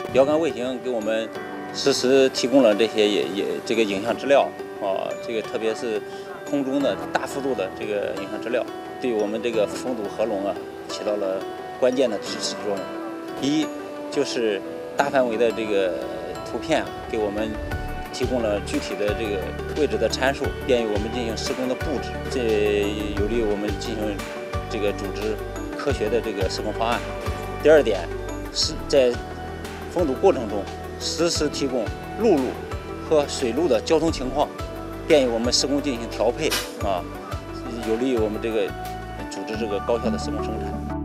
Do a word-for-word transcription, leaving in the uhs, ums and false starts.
遥感卫星给我们实时提供了这些也也这个影像资料啊，这个特别是空中的大幅度的这个影像资料，对我们这个封堵合龙啊起到了关键的支持作用。一就是大范围的这个图片啊，给我们提供了具体的这个位置的参数，便于我们进行施工的布置，这有利于我们进行这个组织科学的这个施工方案。第二点是在封堵过程中实时提供陆路和水路的交通情况，便于我们施工进行调配啊，有利于我们这个组织这个高效的施工生产。